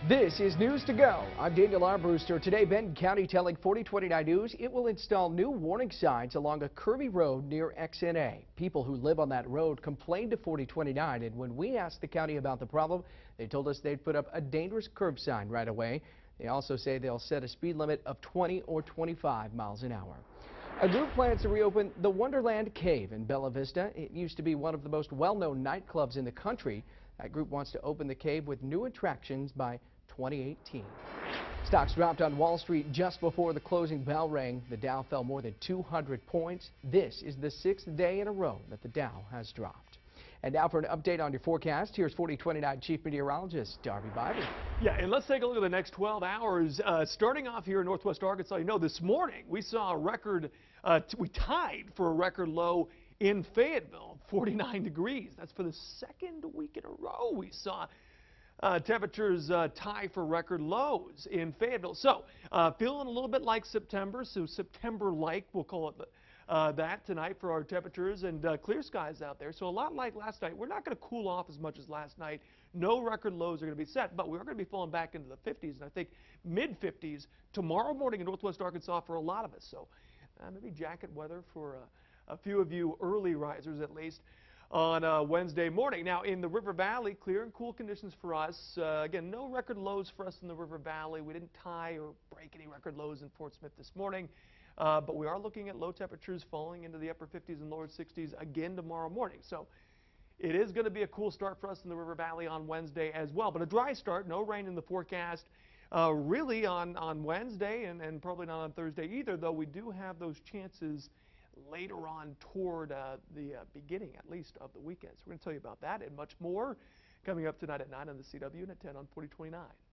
This is News to Go. I'm Daniel Armbruster. Today, Benton County telling 4029 News it will install new warning signs along a curvy road near XNA. People who live on that road complained to 4029, and when we asked the county about the problem, they told us they'd put up a dangerous curb sign right away. They also say they'll set a speed limit of 20 or 25 miles an hour. A group plans to reopen the Wonderland Cave in Bella Vista. It used to be one of the most well-known nightclubs in the country. That group wants to open the cave with new attractions by 2018. Stocks dropped on Wall Street just before the closing bell rang. The Dow fell more than 200 points. This is the sixth day in a row that the Dow has dropped. And now for an update on your forecast, here's 4029 Chief Meteorologist Darby Bible. Yeah, and let's take a look at the next 12 hours. Starting off here in northwest Arkansas, this morning we saw a record, we tied for a record low in Fayetteville, 49 degrees. That's for the second week in a row we saw temperatures tie for record lows in Fayetteville. So feeling a little bit like September, so September-like, we'll call it that tonight for our temperatures, and clear skies out there. So a lot like last night. We're not going to cool off as much as last night. No record lows are going to be set, but we are going to be falling back into the 50s, and I think mid-50s tomorrow morning in northwest Arkansas for a lot of us. So maybe jacket weather for a few of you early risers at least on Wednesday morning. Now in the River Valley, clear and cool conditions for us. Again, no record lows for us in the River Valley. We didn't tie or break any record lows in Fort Smith this morning. But we are looking at low temperatures falling into the upper 50s and lower 60s again tomorrow morning. So it is going to be a cool start for us in the River Valley on Wednesday as well. But a dry start, no rain in the forecast really on Wednesday and probably not on Thursday either, though we do have those chances later on toward the beginning, at least, of the weekend. So we're going to tell you about that and much more coming up tonight at 9 on the CW and at 10 on 4029.